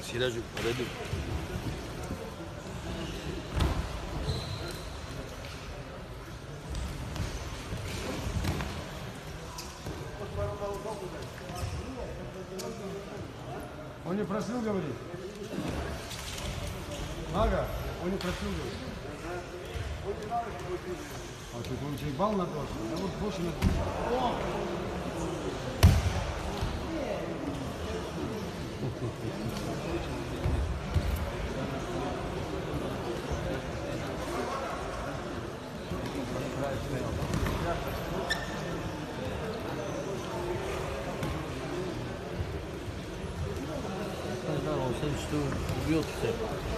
Sirađu, u redu. On je просил говорить. Мага, он не просил говорить. А тут он тебе бал надо, а вот больше надо. Он что убьет всех.